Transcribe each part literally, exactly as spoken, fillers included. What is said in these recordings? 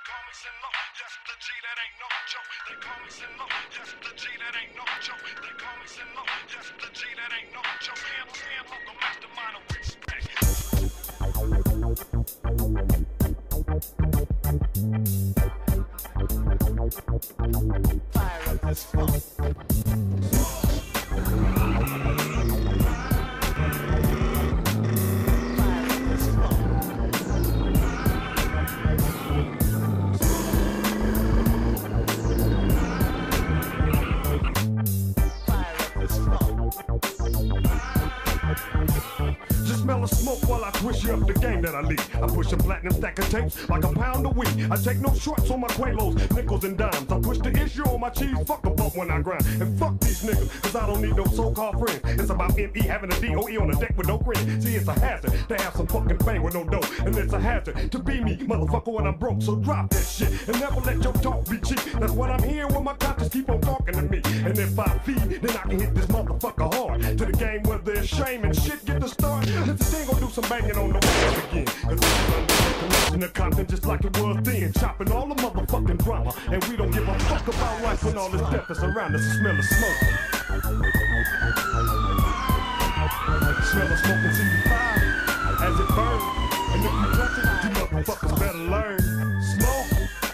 call me Sinlo, yes, the G that ain't no joke. They call me Sinlo, yes, the G that ain't no joke. They call me Sinlo, yes, the G that ain't no joke. Sam, Sam, local mastermind of respect. Fire up this funk. Smell the smoke while I twist you up the game that I lead. I push a platinum stack of tapes like a pound of weed. I take no shorts on my Quaalos, nickels and dimes. I push the issue on my cheese, fuck a bump when I grind. And fuck these niggas, cause I don't need no so-called friends. It's about M E having a D O E on the deck with no grin. See, it's a hazard to have some fucking fame with no dough. And it's a hazard to be me, motherfucker, when I'm broke. So drop that shit and never let your talk be cheap. That's what I'm hearing when my conscience keep on talking to me. And if I feed, then I can hit this motherfucker hard. To the game where there's shame and shit get to start. If the thing gon' do some banging on the wall again. Cause I'm in the Compton just like it was then. Chopping all the motherfucking drama. And we don't give a fuck about life when all this death is around us. The smell of smoke. Smell of smoke and C D five as it burns. And if you touch it, you motherfuckers better learn. Smoke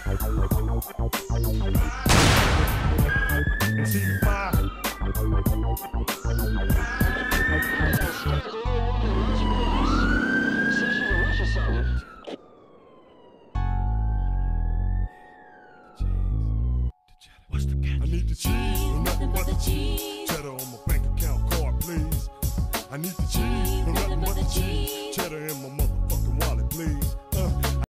and C D five. What's the catch? I need the cheese, nothing but the cheese. Cheddar on my bank account card, please. I need the cheese, nothing but the cheese. Cheddar in my mother.